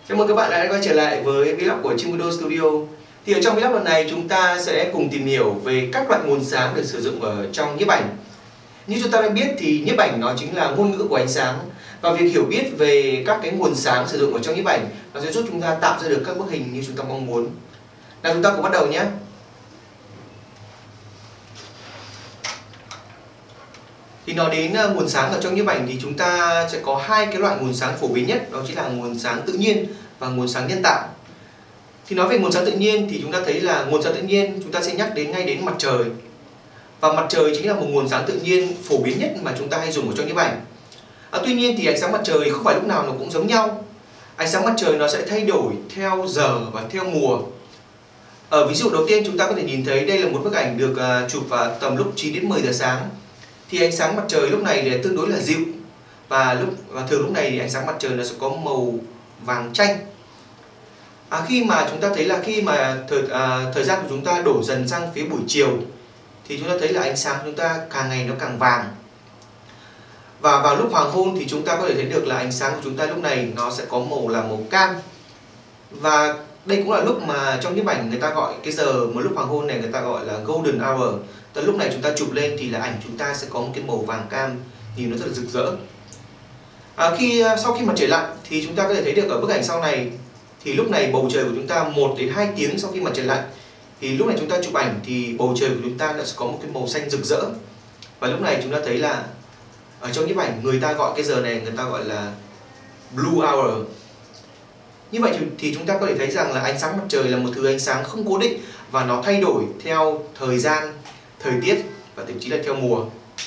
Chào mừng các bạn đã quay trở lại với vlog của Chimmudo Studio. Thì ở trong vlog lần này chúng ta sẽ cùng tìm hiểu về các loại nguồn sáng được sử dụng ở trong nhiếp ảnh. Như chúng ta đã biết thì nhiếp ảnh nó chính là ngôn ngữ của ánh sáng, và việc hiểu biết về các cái nguồn sáng sử dụng ở trong nhiếp ảnh nó sẽ giúp chúng ta tạo ra được các bức hình như chúng ta mong muốn. Nào chúng ta cùng bắt đầu nhé. Thì nói đến nguồn sáng ở trong nhiếp ảnh thì chúng ta sẽ có hai cái loại nguồn sáng phổ biến nhất, đó chính là nguồn sáng tự nhiên và nguồn sáng nhân tạo. Thì nói về nguồn sáng tự nhiên thì chúng ta thấy là nguồn sáng tự nhiên chúng ta sẽ nhắc ngay đến mặt trời. Và mặt trời chính là một nguồn sáng tự nhiên phổ biến nhất mà chúng ta hay dùng ở trong nhiếp ảnh. Tuy nhiên thì ánh sáng mặt trời không phải lúc nào nó cũng giống nhau. Ánh sáng mặt trời nó sẽ thay đổi theo giờ và theo mùa. Ví dụ đầu tiên chúng ta có thể nhìn thấy đây là một bức ảnh được chụp vào tầm lúc 9 đến 10 giờ sáng. Thì ánh sáng mặt trời lúc này thì tương đối là dịu, và thường lúc này thì ánh sáng mặt trời nó sẽ có màu vàng chanh. Khi mà chúng ta thấy là thời gian của chúng ta đổ dần sang phía buổi chiều thì chúng ta thấy là ánh sáng của chúng ta càng ngày nó càng vàng. Và vào lúc hoàng hôn thì chúng ta có thể thấy được là ánh sáng của chúng ta lúc này nó sẽ có màu là màu cam. Và đây cũng là lúc mà trong nhiếp ảnh người ta gọi cái giờ một lúc hoàng hôn này người ta gọi là golden hour. Tới lúc này chúng ta chụp lên thì là ảnh chúng ta sẽ có một cái màu vàng cam, nhìn nó rất là rực rỡ. Sau khi mặt trời lặn thì chúng ta có thể thấy được ở bức ảnh sau này, thì lúc này bầu trời của chúng ta 1 đến 2 tiếng sau khi mặt trời lặn, thì lúc này chúng ta chụp ảnh thì bầu trời của chúng ta đã có một cái màu xanh rực rỡ. Và lúc này chúng ta thấy là ở trong nhiếp ảnh người ta gọi cái giờ này người ta gọi là blue hour. Như vậy thì chúng ta có thể thấy rằng là ánh sáng mặt trời là một thứ ánh sáng không cố định, và nó thay đổi theo thời gian, thời tiết và thậm chí là theo mùa.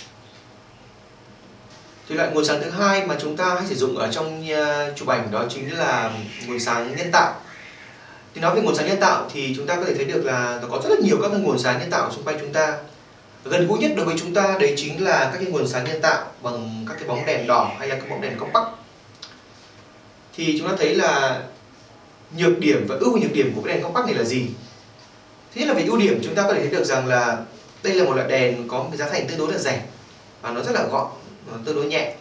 Thì loại nguồn sáng thứ hai mà chúng ta hay sử dụng ở trong chụp ảnh đó chính là nguồn sáng nhân tạo. Thì nói về nguồn sáng nhân tạo thì chúng ta có thể thấy được là nó có rất là nhiều các cái nguồn sáng nhân tạo xung quanh chúng ta. Gần gũi nhất đối với chúng ta đấy chính là các cái nguồn sáng nhân tạo bằng các cái bóng đèn đỏ hay là các bóng đèn compact. Thì chúng ta thấy là nhược điểm và ưu nhược điểm của cái đèn compact này là gì? Thứ nhất là về ưu điểm, chúng ta có thể thấy được rằng là đây là một loại đèn có một cái giá thành tương đối là rẻ và nó rất là gọn, tương đối nhẹ.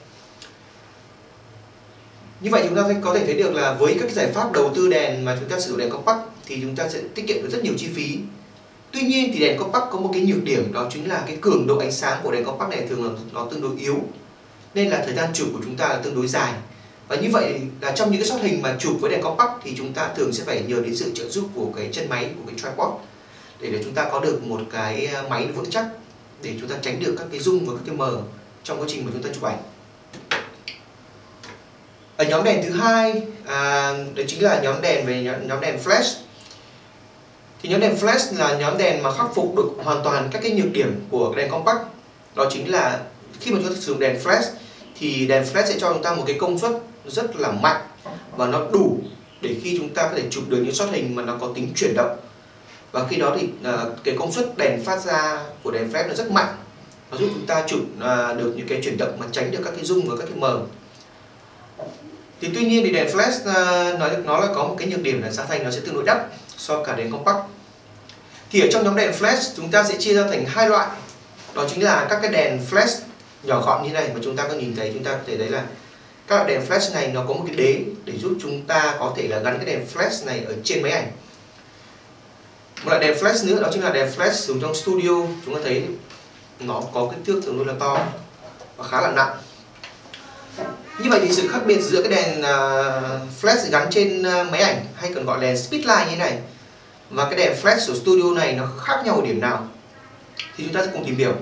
Như vậy chúng ta có thể thấy được là với các cái giải pháp đầu tư đèn mà chúng ta sử dụng đèn compact thì chúng ta sẽ tiết kiệm được rất nhiều chi phí. Tuy nhiên thì đèn compact có một cái nhược điểm, đó chính là cái cường độ ánh sáng của đèn compact này thường là nó tương đối yếu, nên là thời gian chụp của chúng ta là tương đối dài. Và như vậy là trong những cái shot hình mà chụp với đèn compact thì chúng ta thường sẽ phải nhờ đến sự trợ giúp của cái chân máy, của cái tripod, để chúng ta có được một cái máy vững chắc để chúng ta tránh được các cái rung và các cái mờ trong quá trình mà chúng ta chụp ảnh. Ở nhóm đèn thứ hai, đó chính là nhóm đèn flash. Thì nhóm đèn flash là nhóm đèn mà khắc phục được hoàn toàn các cái nhược điểm của đèn compact. Đó chính là khi mà chúng ta sử dụng đèn flash thì đèn flash sẽ cho chúng ta một cái công suất rất là mạnh, và nó đủ để khi chúng ta có thể chụp được những shot hình mà nó có tính chuyển động. Và khi đó thì cái công suất đèn phát ra của đèn flash nó rất mạnh, nó giúp chúng ta chụp được những cái chuyển động mà tránh được các cái rung và các cái mờ. Thì tuy nhiên thì đèn flash nó là có một cái nhược điểm là giá thành nó sẽ tương đối đắt so với cả đèn compact. Thì ở trong nhóm đèn flash chúng ta sẽ chia ra thành hai loại, đó chính là các cái đèn flash nhỏ gọn như này mà chúng ta có nhìn thấy. Chúng ta có thể thấy là các loại đèn flash này nó có một cái đế để giúp chúng ta có thể là gắn cái đèn flash này ở trên máy ảnh. Một loại đèn flash nữa đó chính là đèn flash sử dụng trong studio. Chúng ta thấy nó có kích thước tương đối là to và khá là nặng. Như vậy thì sự khác biệt giữa cái đèn flash gắn trên máy ảnh, hay còn gọi là đèn speedlight như thế này, và cái đèn flash của studio này nó khác nhau ở điểm nào thì chúng ta sẽ cùng tìm hiểu.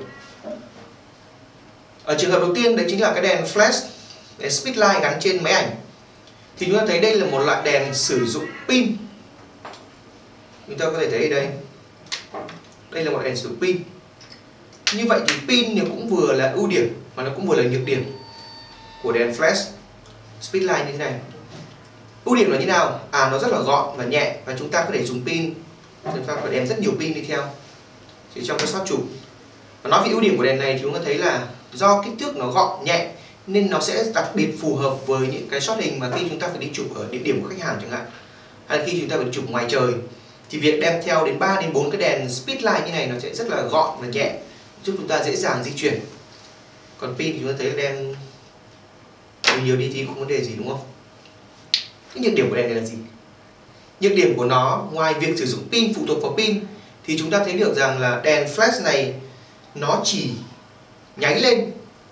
Ở trường hợp đầu tiên đấy chính là cái đèn flash, đèn speedlight gắn trên máy ảnh. Thì chúng ta thấy đây là một loại đèn sử dụng pin. Chúng ta có thể thấy ở đây là một đèn sử dụng pin. Như vậy thì pin nó cũng vừa là ưu điểm mà nó cũng vừa là nhược điểm của đèn flash speedlight như thế này. Ưu điểm là như nào? Nó rất là gọn và nhẹ, và chúng ta có thể dùng pin, chúng ta phải đem rất nhiều pin đi theo chỉ trong cái shot chụp. Và nói về ưu điểm của đèn này thì chúng ta thấy là do kích thước nó gọn nhẹ nên nó sẽ đặc biệt phù hợp với những cái shot hình mà khi chúng ta phải đi chụp ở địa điểm của khách hàng chẳng hạn, hay là khi chúng ta phải chụp ngoài trời, thì việc đem theo đến 3 đến 4 cái đèn speedlight như này nó sẽ rất là gọn và nhẹ, giúp chúng ta dễ dàng di chuyển. Còn pin thì chúng ta thấy là đem nhiều đi thì không vấn đề gì, đúng không? Cái nhược điểm của đèn này là gì? Nhược điểm của nó ngoài việc sử dụng pin, phụ thuộc vào pin, thì chúng ta thấy được rằng là đèn flash này nó chỉ nháy lên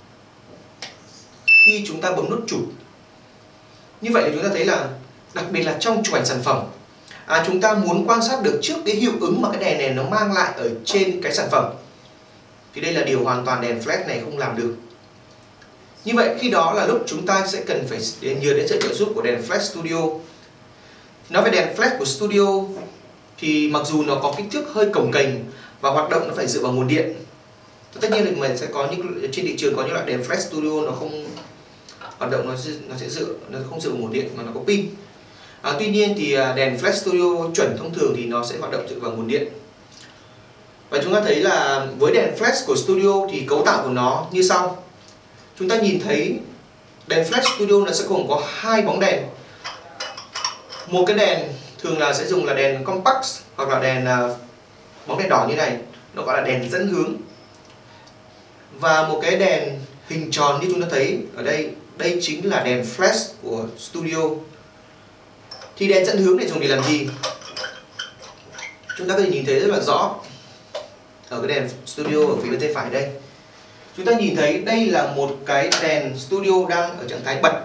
khi chúng ta bấm nút chụp. Như vậy thì chúng ta thấy là đặc biệt là trong chụp ảnh sản phẩm, chúng ta muốn quan sát được trước cái hiệu ứng mà cái đèn này nó mang lại ở trên cái sản phẩm, thì đây là điều hoàn toàn đèn flash này không làm được. Như vậy khi đó là lúc chúng ta sẽ cần phải nhờ đến sự trợ giúp của đèn Flash Studio. Nói về đèn flash của Studio thì mặc dù nó có kích thước hơi cồng kềnh và hoạt động nó phải dựa vào nguồn điện. Tất nhiên là mình sẽ có những trên thị trường có những loại đèn Flash Studio nó không hoạt động, nó không dựa vào nguồn điện mà nó có pin. Tuy nhiên thì đèn Flash Studio chuẩn thông thường thì nó sẽ hoạt động dựa vào nguồn điện. Và chúng ta thấy là với đèn flash của Studio thì cấu tạo của nó như sau. Chúng ta nhìn thấy đèn Flash Studio nó sẽ gồm có hai bóng đèn. Một cái đèn thường là sẽ dùng là đèn compact hoặc là đèn bóng đèn đỏ như này, nó gọi là đèn dẫn hướng. Và một cái đèn hình tròn như chúng ta thấy ở đây, đây chính là đèn flash của Studio. Thì đèn dẫn hướng này dùng để làm gì? Chúng ta có thể nhìn thấy rất là rõ ở cái đèn Studio ở phía bên tay phải đây. Chúng ta nhìn thấy đây là một cái đèn Studio đang ở trạng thái bật.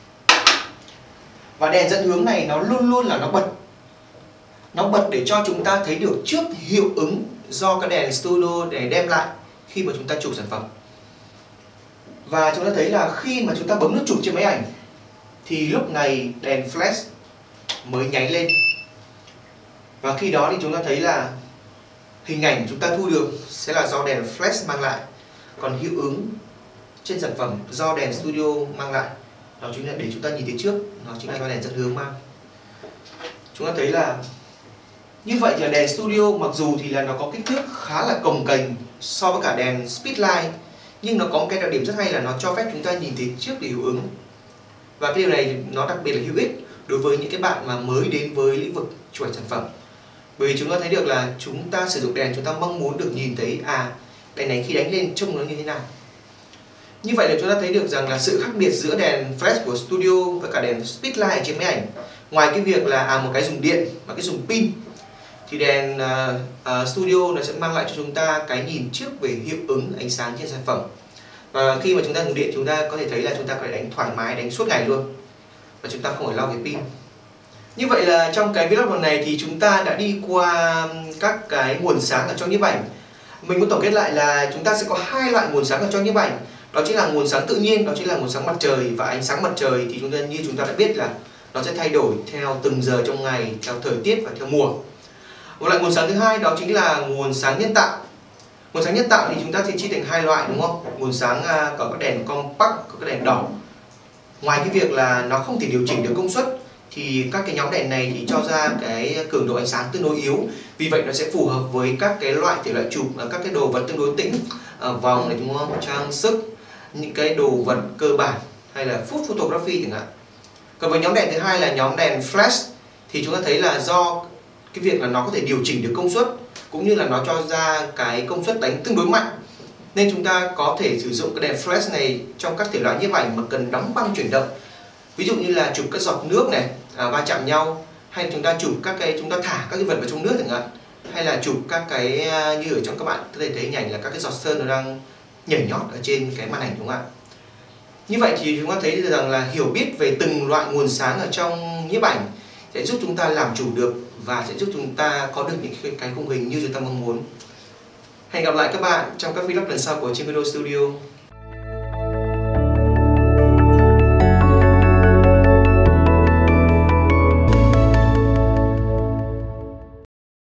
Và đèn dẫn hướng này nó luôn luôn là nó bật. Nó bật để cho chúng ta thấy được trước hiệu ứng do cái đèn Studio để đem lại khi mà chúng ta chụp sản phẩm. Và chúng ta thấy là khi mà chúng ta bấm nút chụp trên máy ảnh thì lúc này đèn flash mới nháy lên. Và khi đó thì chúng ta thấy là hình ảnh chúng ta thu được sẽ là do đèn flash mang lại. Còn hiệu ứng trên sản phẩm do đèn Studio mang lại. Đó chính là để chúng ta nhìn thấy trước, nó chính là do đèn dẫn hướng mang. Chúng ta thấy là như vậy thì là đèn Studio mặc dù thì là nó có kích thước khá là cồng kềnh so với cả đèn Speedlight, nhưng nó có một cái đặc điểm rất hay là nó cho phép chúng ta nhìn thấy trước để hiệu ứng. Và cái điều này nó đặc biệt là hữu ích đối với những cái bạn mà mới đến với lĩnh vực chụp ảnh sản phẩm. Bởi vì chúng ta thấy được là chúng ta sử dụng đèn, chúng ta mong muốn được nhìn thấy đèn này khi đánh lên trông nó như thế nào. Như vậy là chúng ta thấy được rằng là sự khác biệt giữa đèn flash của Studio với cả đèn Speedlight trên máy ảnh, ngoài cái việc là một cái dùng điện và cái dùng pin, thì đèn Studio nó sẽ mang lại cho chúng ta cái nhìn trước về hiệu ứng ánh sáng trên sản phẩm. Và khi mà chúng ta dùng điện, chúng ta có thể thấy là chúng ta có thể đánh thoải mái, đánh suốt ngày luôn, và chúng ta không phải lo về pin. Như vậy là trong cái vlog lần này thì chúng ta đã đi qua các cái nguồn sáng ở trong nhiếp ảnh. Mình muốn tổng kết lại là chúng ta sẽ có hai loại nguồn sáng ở trong nhiếp ảnh. Đó chính là nguồn sáng tự nhiên, đó chính là nguồn sáng mặt trời. Và ánh sáng mặt trời thì như chúng ta đã biết là nó sẽ thay đổi theo từng giờ trong ngày, theo thời tiết và theo mùa. Một loại nguồn sáng thứ hai đó chính là nguồn sáng nhân tạo. Nguồn sáng nhân tạo thì chúng ta sẽ chia thành hai loại, đúng không? Nguồn sáng có cái đèn compact, có cái đèn đỏ. Ngoài cái việc là nó không thể điều chỉnh được công suất thì các cái nhóm đèn này thì cho ra cái cường độ ánh sáng tương đối yếu. Vì vậy nó sẽ phù hợp với các cái thể loại chụp các cái đồ vật tương đối tĩnh, vòng này, đúng không? Trang sức, những cái đồ vật cơ bản hay là food photography chẳng hạn. Còn với nhóm đèn thứ hai là nhóm đèn flash thì chúng ta thấy là do cái việc là nó có thể điều chỉnh được công suất cũng như là nó cho ra cái công suất đánh tương đối mạnh, nên chúng ta có thể sử dụng cái đèn flash này trong các thể loại nhiếp ảnh mà cần đóng băng chuyển động. Ví dụ như là chụp các giọt nước này va chạm nhau, hay chúng ta chụp chúng ta thả các cái vật vào trong nước chẳng hạn, hay là chụp các cái như ở trong các bạn có thể thấy hình ảnh là các cái giọt sơn nó đang nhảy nhót ở trên cái màn ảnh, đúng không ạ? Như vậy thì chúng ta thấy rằng là hiểu biết về từng loại nguồn sáng ở trong nhiếp ảnh sẽ giúp chúng ta làm chủ được và sẽ giúp chúng ta có được những cái khung hình như chúng ta mong muốn. Hẹn gặp lại các bạn trong các vlog lần sau của Chim Video Studio.